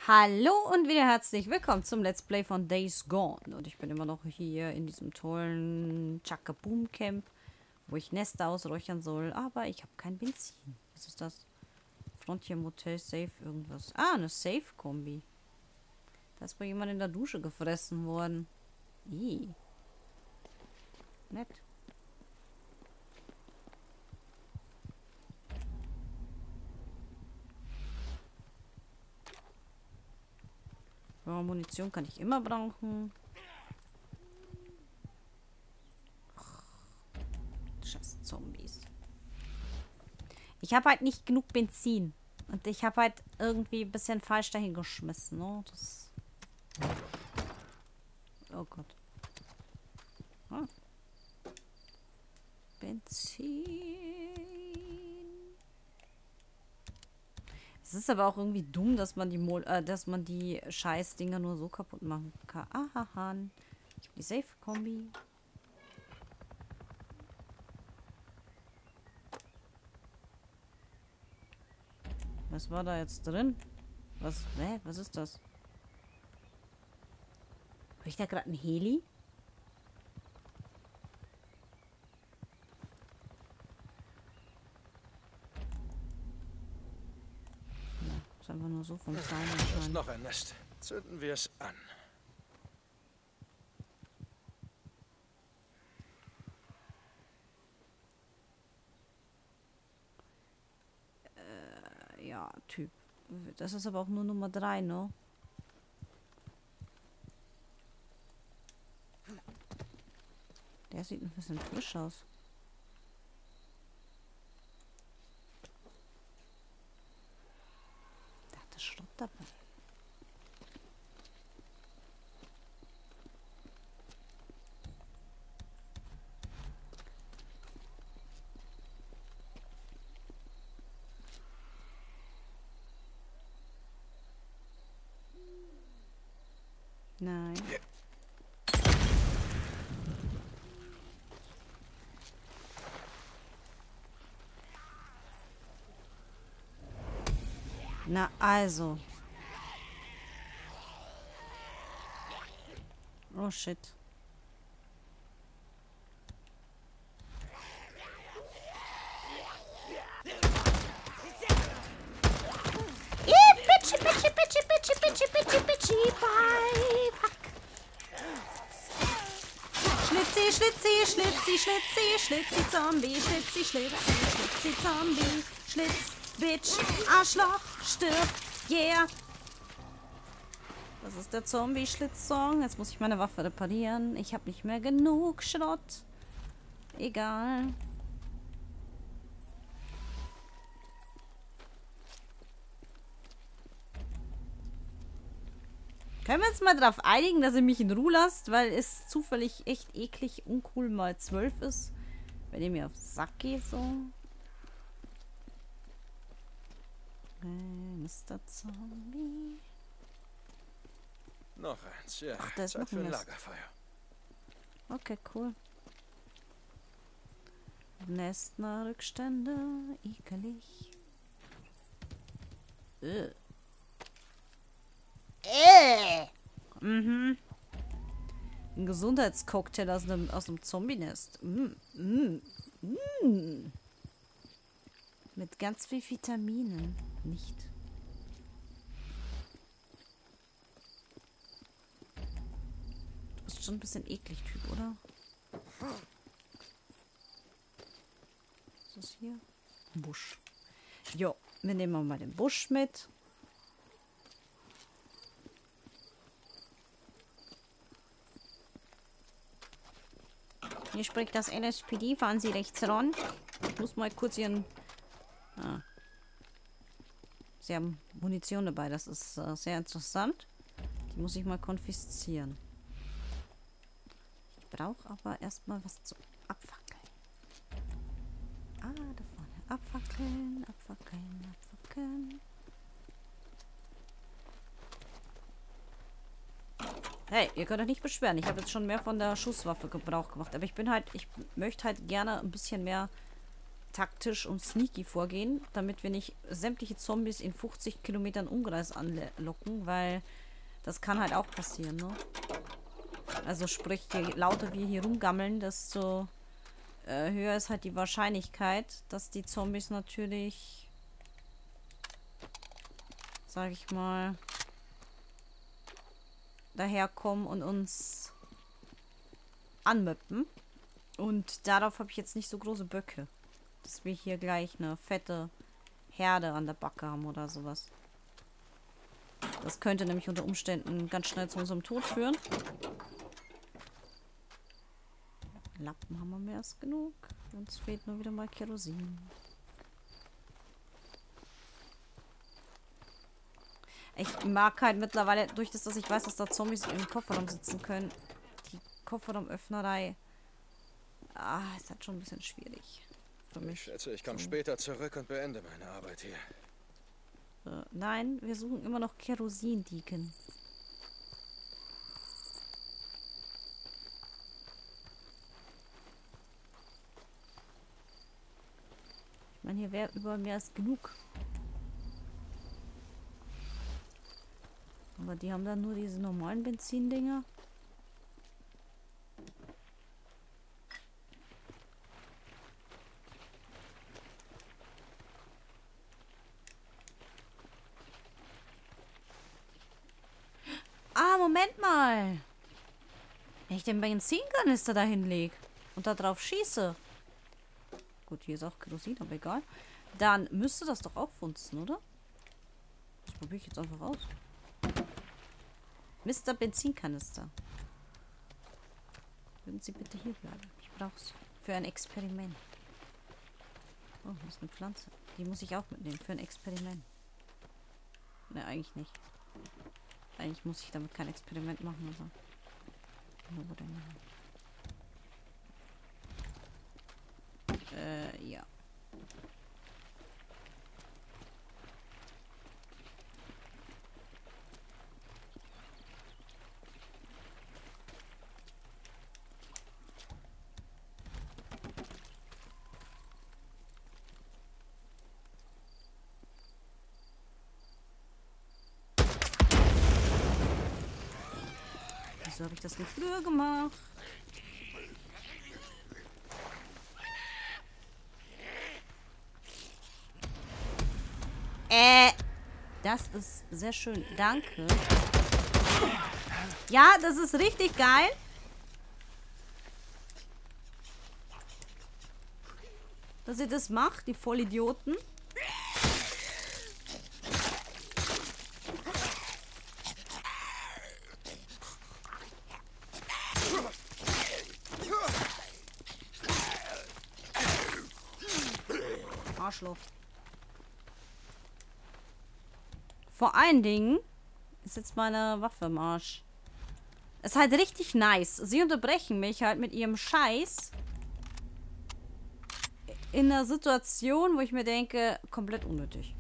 Hallo und wieder herzlich willkommen zum Let's Play von Days Gone. Und ich bin immer noch hier in diesem tollen Chakaboom Camp, wo ich Nester ausräuchern soll. Aber ich habe kein Benzin. Was ist das? Frontier Motel Safe irgendwas. Ah, eine Safe-Kombi. Da ist wohl jemand in der Dusche gefressen worden. Ih. Nett. Ja, Munition kann ich immer brauchen. Scheiß Zombies. Ich habe halt nicht genug Benzin. Und ich habe halt irgendwie ein bisschen falsch dahin geschmissen. Ne? Das... Oh Gott. Ah. Benzin. Es ist aber auch irgendwie dumm, dass man die Scheißdinger nur so kaputt machen kann. Aha. Ich habe die Safe-Kombi. Was war da jetzt drin? Was? Hä? Was ist das? Habe ich da gerade ein Heli? Ja, ist einfach nur so vom Sound Da ist anscheinend. noch ein Nest. Zünden wir es an. Ja, Typ. Das ist aber auch nur Nummer 3, ne? Der sieht ein bisschen frisch aus. Der hatte Schrott dabei. Nein. Na also. Oh shit. Schlitzi, Zombie, Schlitzi, Zombie, Schlitz, Bitch, Arschloch, stirb, yeah. Das ist der Zombie-Schlitz-Song. Jetzt muss ich meine Waffe reparieren. Ich habe nicht mehr genug Schrott. Egal. Können wir uns mal darauf einigen, dass ihr mich in Ruhe lasst, weil es zufällig echt eklig uncool mal 12 ist. Wenn ihr mir auf den Sack geht, so. Mr. Zombie. Noch eins, ja. Ach, da ist Zeit noch für ein ein Nest. Lagerfeuer. Okay, cool. Nestner-Rückstände. Ekelig. Mhm. Ein Gesundheitscocktail aus einem Zombie-Nest. Mit ganz viel Vitaminen. Nicht. Du bist schon ein bisschen eklig, Typ, oder? Was ist das hier? Ein Busch. Jo, wir nehmen mal den Busch mit. Hier spricht das LSPD. Fahren Sie rechts ran. Ich muss mal kurz Ihren... Ah. Sie haben Munition dabei. Das ist sehr interessant. Die muss ich mal konfiszieren. Ich brauche aber erstmal was zum Abfackeln. Ah, da vorne. Abfackeln. Hey, ihr könnt euch nicht beschweren. Ich habe jetzt schon mehr von der Schusswaffe Gebrauch gemacht. Aber ich möchte halt gerne ein bisschen mehr taktisch und sneaky vorgehen, damit wir nicht sämtliche Zombies in 50 Kilometern Umkreis anlocken, weil das kann halt auch passieren, ne? Also sprich, je lauter wir hier rumgammeln, desto höher ist halt die Wahrscheinlichkeit, dass die Zombies natürlich, sag ich mal, daherkommen und uns anmöppen. Und darauf habe ich jetzt nicht so große Böcke. Dass wir hier gleich eine fette Herde an der Backe haben oder sowas. Das könnte nämlich unter Umständen ganz schnell zu unserem Tod führen. Lappen haben wir mehr als genug. Uns fehlt nur wieder mal Kerosin. Ich mag halt mittlerweile, durch das, dass ich weiß, dass da Zombies im Kofferraum sitzen können, die Kofferraumöffnerei, ist halt schon ein bisschen schwierig für mich. Ich schätze, ich komme später zurück und beende meine Arbeit hier. Nein, wir suchen immer noch Kerosindieken. Ich meine, hier wäre überall mehr als genug. Aber die haben dann nur diese normalen Benzindinger. Ah, Moment mal. Wenn ich den Benzinkanister da hinlege und da drauf schieße. Gut, hier ist auch Kerosin, aber egal. Dann müsste das doch auffunzen, oder? Das probiere ich jetzt einfach aus. Mr. Benzinkanister. Würden Sie bitte hier bleiben? Ich brauche es für ein Experiment. Oh, das ist eine Pflanze. Die muss ich auch mitnehmen für ein Experiment. Ne, eigentlich nicht. Eigentlich muss ich damit kein Experiment machen, aber... Wo denn? Ja. Wieso habe ich das nicht früher gemacht? Das ist sehr schön. Danke. Ja, das ist richtig geil. Dass ihr das macht, die Vollidioten. Arschloch. Vor allen Dingen ist jetzt meine Waffe im Arsch. Ist halt richtig nice. Sie unterbrechen mich halt mit ihrem Scheiß in einer Situation, wo ich mir denke, komplett unnötig.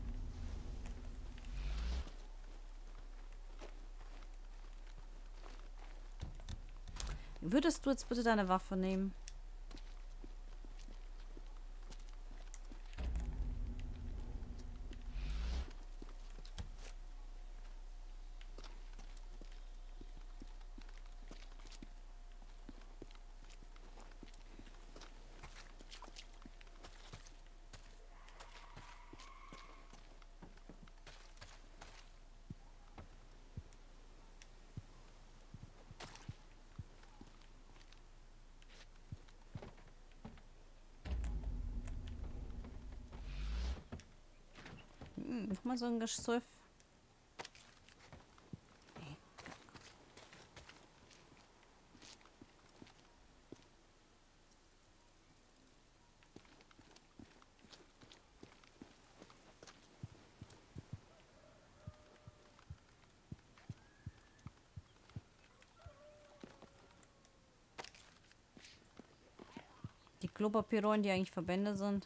Würdest du jetzt bitte deine Waffe nehmen? Nochmal so ein Geschiff. Die Klopapierrollen, die eigentlich Verbände sind.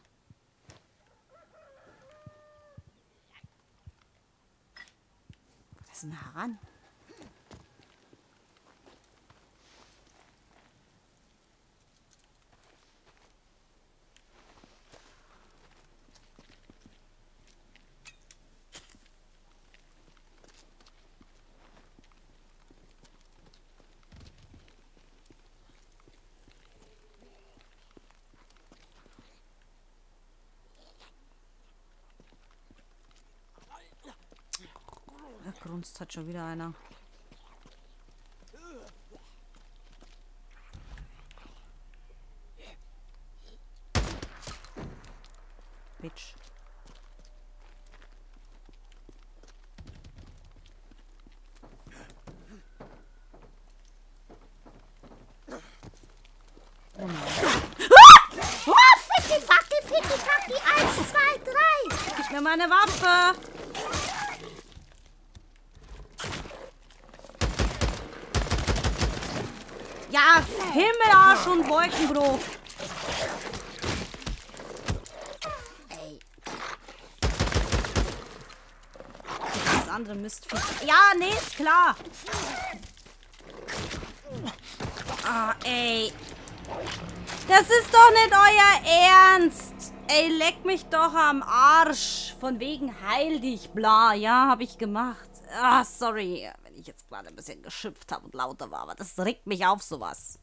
Was ist denn heran? grunzt hat schon wieder einer. Bitch. Oh nein. Oh, Ficky, Fucky, 1, 2, 3. Gib mir meine Waffe. Ja, Himmelarsch und Wolkenbruch. Ey, Das andere Mistvieh. Ja, nee, ist klar. Ah, ey. Das ist doch nicht euer Ernst. Ey, leck mich doch am Arsch. Von wegen heil dich, bla. Ja, hab ich gemacht. Ah, sorry, wenn ich jetzt gerade ein bisschen geschimpft habe und lauter war, aber das regt mich auf, sowas.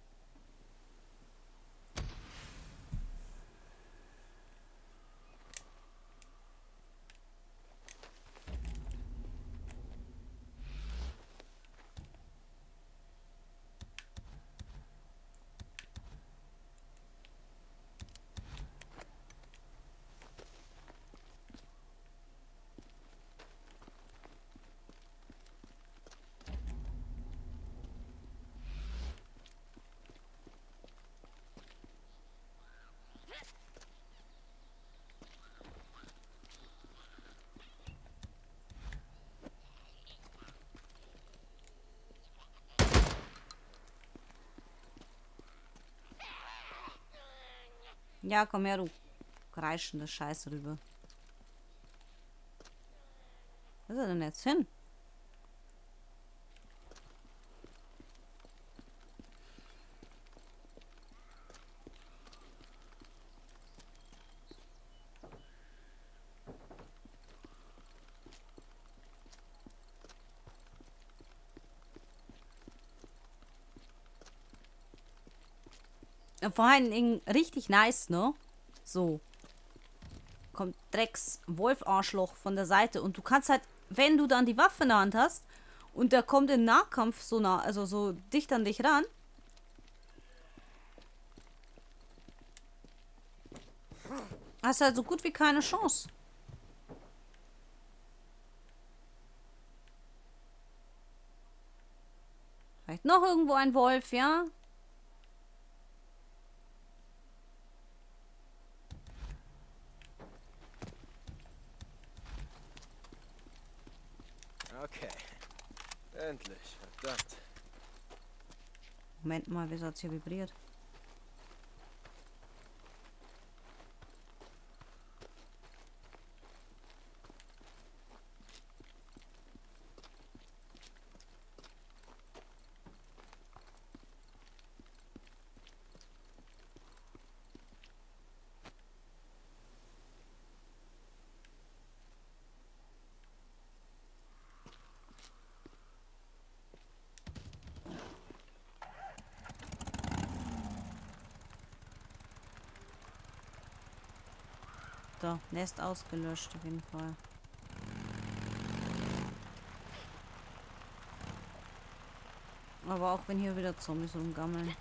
Ja, komm her, du kreischende Scheiße rüber. Wo ist er denn jetzt hin? Vor allen Dingen richtig nice, ne? So. Kommt Drecks-Wolf-Arschloch von der Seite und du kannst halt, wenn du dann die Waffe in der Hand hast und der kommt im Nahkampf so nah, also so dicht an dich ran. Hast halt so gut wie keine Chance. Vielleicht noch irgendwo ein Wolf, ja? Okay. Endlich, verdammt. Moment mal, wieso hat's hier vibriert? So, Nest ausgelöscht auf jeden Fall. Aber auch wenn hier wieder Zombies rumgammeln.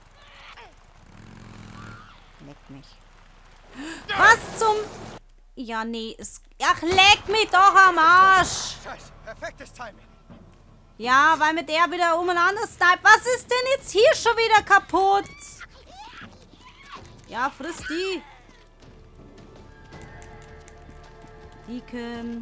Leck mich. Was zum... Ja, nee, es... Ach, leck mich doch am Arsch! Scheiße, perfektes Timing. Ja, weil mit der wieder umeinander snipe. Was ist denn jetzt hier schon wieder kaputt? Ja, friss die. Deacon.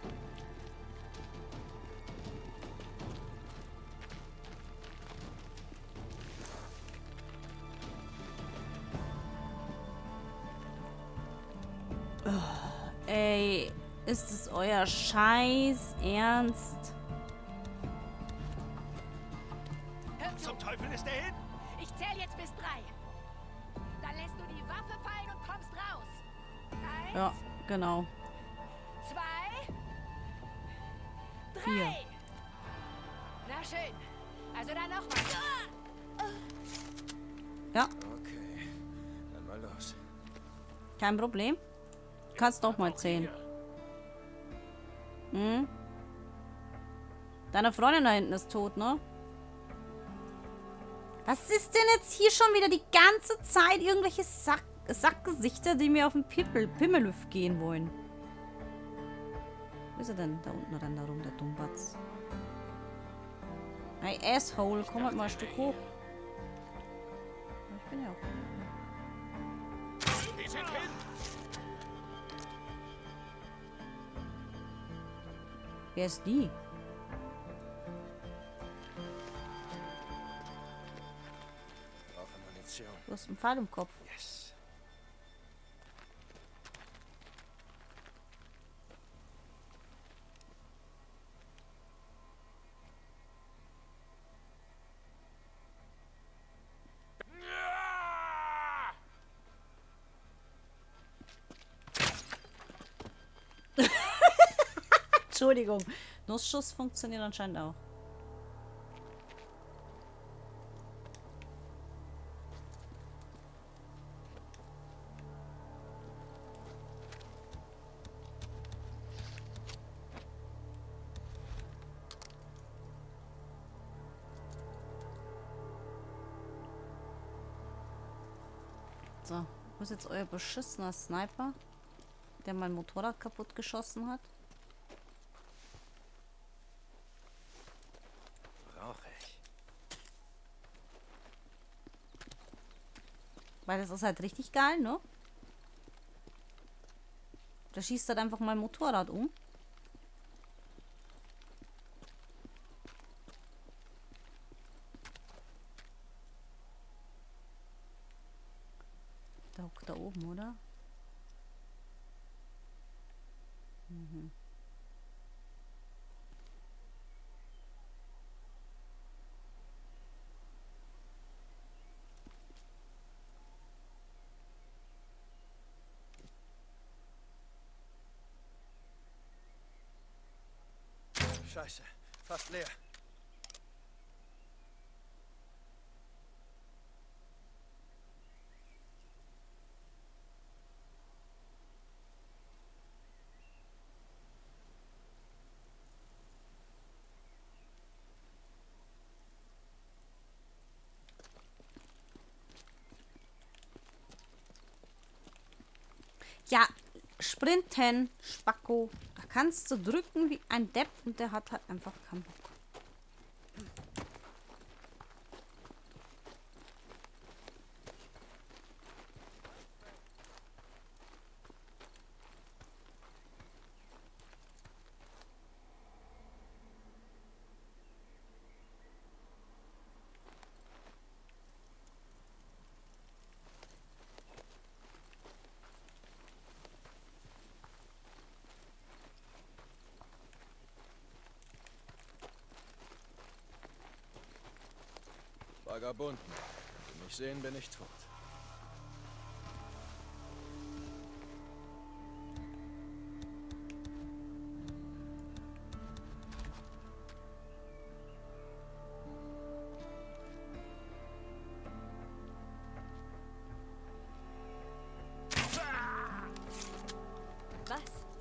Ey, ist es euer Scheiß Ernst? Zum Teufel ist er hin? ich zähle jetzt bis 3. Dann lässt du die Waffe fallen und kommst raus. 1, Ja, genau. 2, 3. 4. Na schön. Also dann nochmal. Ja, Okay, dann mal los. kein Problem. Kannst doch mal 10. Hm? Deine Freundin da hinten ist tot, ne? Was ist denn jetzt hier schon wieder die ganze Zeit irgendwelche Sackgesichter, die mir auf den Pimmelüff gehen wollen? Wo ist er denn? Da unten rennt er rum, der Dummbatz. Hey, Asshole, komm halt mal ein Stück hoch. Ich bin ja auch. Wer ist die? Brauche Munition. Du hast einen Pfeil im Kopf. Yes. Entschuldigung. Nussschuss funktioniert anscheinend auch. So, wo ist jetzt euer beschissener Sniper, der mein Motorrad kaputt geschossen hat? Brauche ich. Weil das ist halt richtig geil, ne? Da schießt halt einfach mein Motorrad um. Der hockt da oben, oder? Mhm. Scheiße. Fast leer. Ja, sprinten, Spacko. Da kannst du drücken wie ein Depp und der hat halt einfach keinen Bock. Vagabunden. Wenn Sie mich sehen, bin ich tot. Was?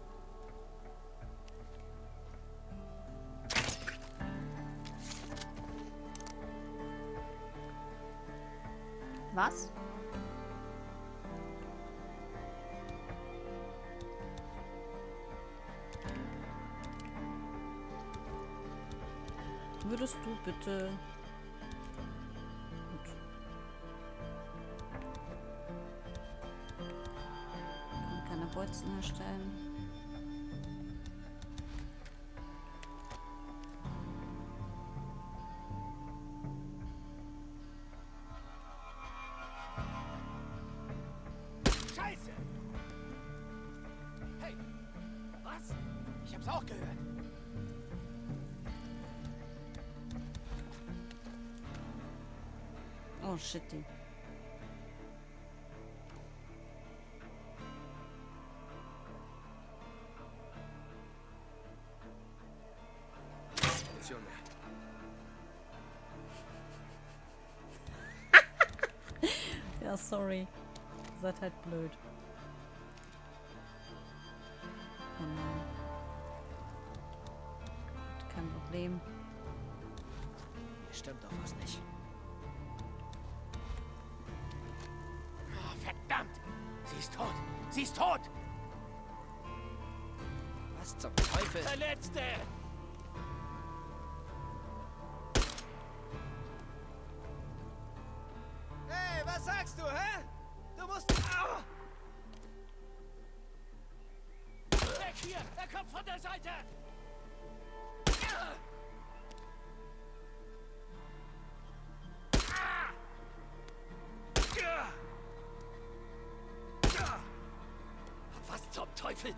Was? Würdest du bitte... Gut. Kann keine Bolzen herstellen. Scheiße! Hey! Was? Ich hab's auch gehört. Oh, shitty. Munition mehr. Ja, sorry. Seid halt blöd. Oh nein. Gut, kein Problem. Hier stimmt doch was nicht. Oh, verdammt! Sie ist tot! Sie ist tot! Was zum Teufel? Verletzte! Hey, was sagst du, hä? Du musst... Au! Weg hier! Er kommt von der Seite! Was zum Teufel?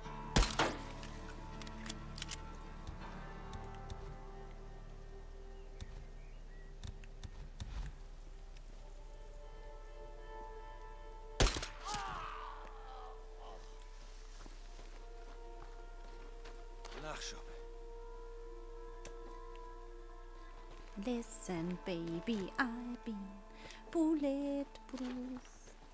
Nachschub. Listen, baby, I've been bulletproof.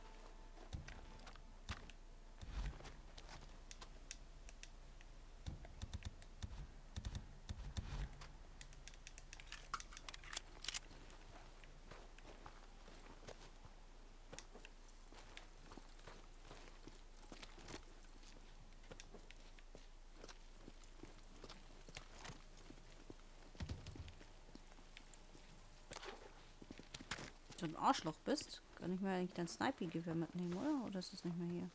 Du ein Arschloch bist, kann ich mir eigentlich dein Sniper-Gewehr mitnehmen, oder? Oder ist es nicht mehr hier?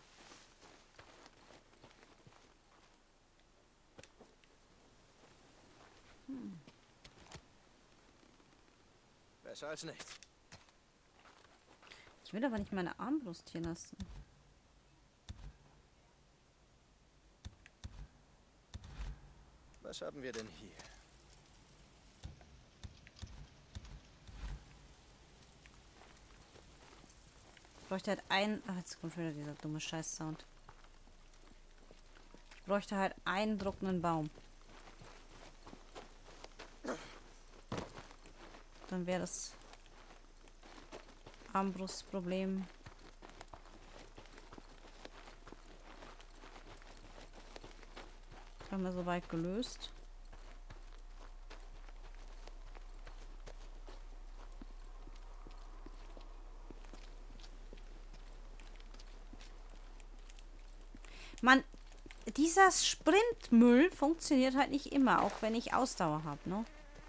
Besser als nichts. Ich will aber nicht meine Armbrust hier lassen. Was haben wir denn hier? Ich bräuchte halt einen... Ach, jetzt kommt wieder dieser dumme Scheiß-Sound. Ich bräuchte halt einen druckenden Baum. Dann wäre das Armbrustproblem haben wir soweit gelöst. Mann, dieser Sprintmüll funktioniert halt nicht immer, auch wenn ich Ausdauer habe, ne?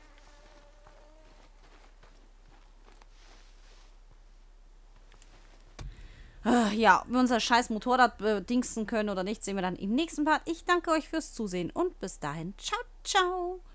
Ja, ob wir unser scheiß Motorrad dingsen können oder nicht, sehen wir dann im nächsten Part. Ich danke euch fürs Zusehen und bis dahin. Ciao, ciao.